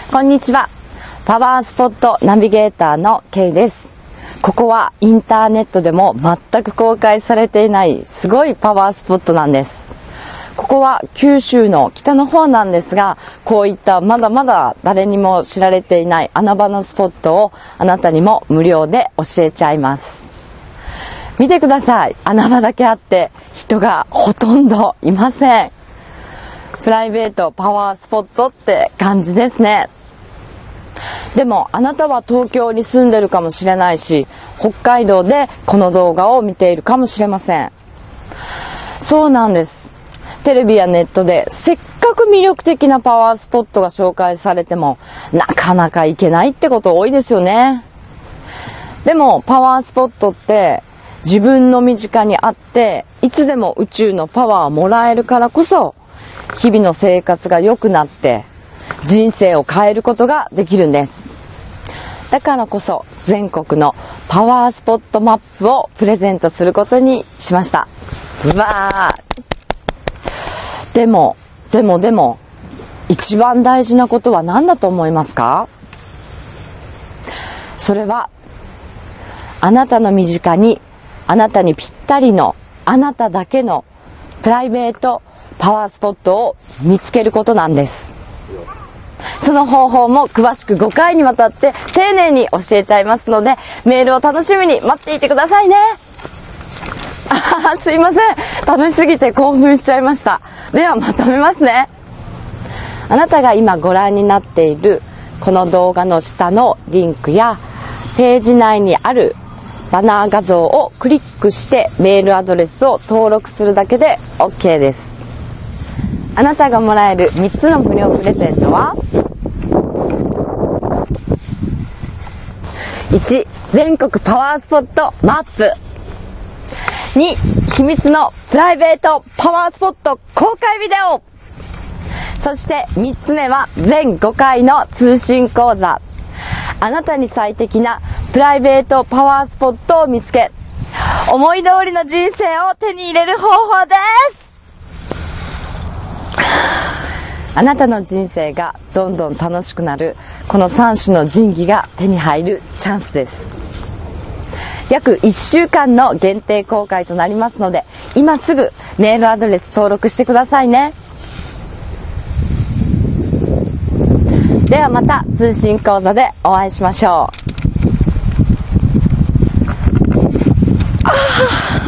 こんにちは。パワースポットナビゲーターのケイです。ここはインターネットでも全く公開されていないすごいパワースポットなんです。ここは九州の北の方なんですが、こういったまだまだ誰にも知られていない穴場のスポットをあなたにも無料で教えちゃいます。見てください。穴場だけあって人がほとんどいません。プライベートパワースポットって感じですね。でもあなたは東京に住んでるかもしれないし、北海道でこの動画を見ているかもしれません。そうなんです。テレビやネットでせっかく魅力的なパワースポットが紹介されてもなかなか行けないってこと多いですよね。でもパワースポットって自分の身近にあっていつでも宇宙のパワーをもらえるからこそ日々の生活が良くなって人生を変えることができるんです。だからこそ全国のパワースポットマップをプレゼントすることにしました。でも一番大事なことは何だと思いますか？それはあなたの身近にあなたにぴったりのあなただけのプライベートパワースポットを見つけることなんです。その方法も詳しく5回にわたって丁寧に教えちゃいますので、メールを楽しみに待っていてくださいね。すいません、楽しすぎて興奮しちゃいました。ではまとめますね。あなたが今ご覧になっているこの動画の下のリンクやページ内にあるバナー画像をクリックしてメールアドレスを登録するだけで OK です。あなたがもらえる3つの無料プレゼントは、1、全国パワースポットマップ。2、秘密のプライベートパワースポット公開ビデオ。そして3つ目は全5回の通信講座。あなたに最適なプライベートパワースポットを見つけ、思い通りの人生を手に入れる方法です。あなたの人生がどんどん楽しくなるこの3種の神器が手に入るチャンスです。約1週間の限定公開となりますので、今すぐメールアドレス登録してくださいね。ではまた通信講座でお会いしましょう。